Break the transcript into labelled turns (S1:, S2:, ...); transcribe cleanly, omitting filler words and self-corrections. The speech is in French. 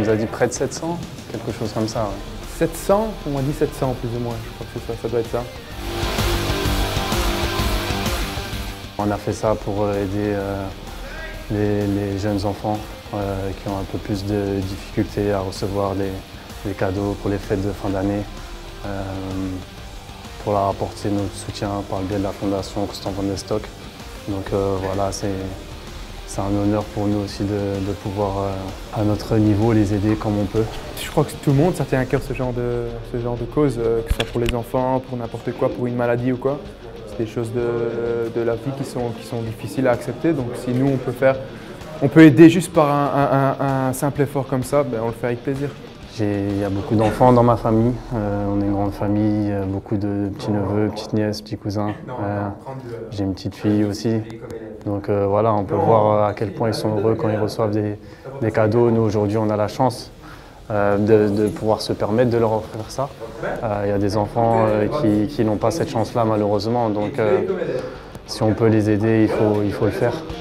S1: nous a dit près de 700, quelque chose comme ça. Ouais.
S2: 700? On m'a dit 700 plus ou moins, je crois que c'est ça, ça doit être ça.
S1: On a fait ça pour aider les jeunes enfants qui ont un peu plus de difficultés à recevoir des cadeaux pour les fêtes de fin d'année, pour leur apporter notre soutien par le biais de la Fondation Constant Van der Stock. Donc voilà, c'est un honneur pour nous aussi de pouvoir, à notre niveau, les aider comme on peut.
S2: Je crois que tout le monde, ça tient à cœur ce genre de cause, que ce soit pour les enfants, pour n'importe quoi, pour une maladie ou quoi. C'est des choses de la vie qui sont difficiles à accepter. Donc si nous, on peut aider juste par un simple effort comme ça, ben, on le fait avec plaisir.
S1: Il y a beaucoup d'enfants dans ma famille. On est une grande famille, beaucoup de petits-neveux, petites-nièces, petits-cousins. J'ai une petite fille aussi. Donc voilà, on peut voir à quel point ils sont heureux quand ils reçoivent des cadeaux. Nous, aujourd'hui, on a la chance de pouvoir se permettre de leur offrir ça. Il y a des enfants qui n'ont pas cette chance-là, malheureusement. Donc si on peut les aider, il faut le faire.